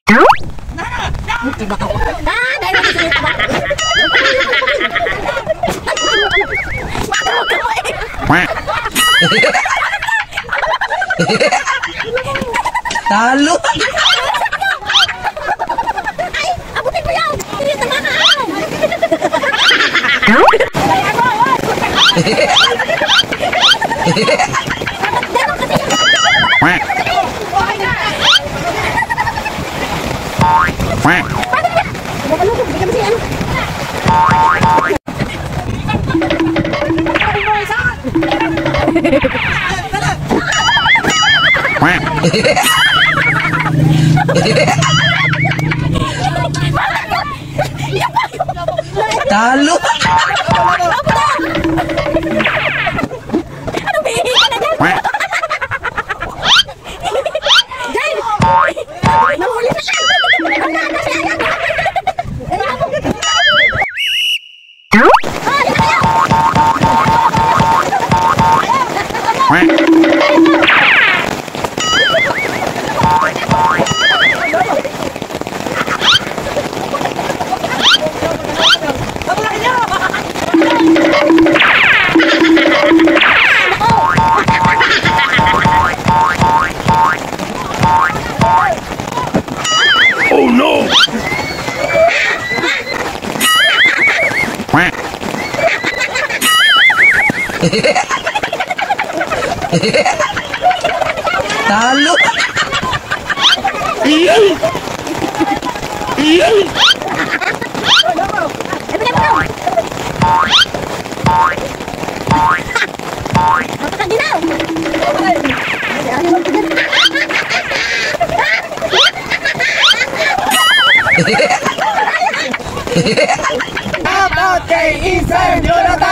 Talo. Ay, abutin mo yan. Hindi tamakaan. Talo. Anong bihi ka na dyan? Dyan! Nahuli na siya! Ang nana siya! Oh no! Talo. Dapat kay Ethan Jonathan!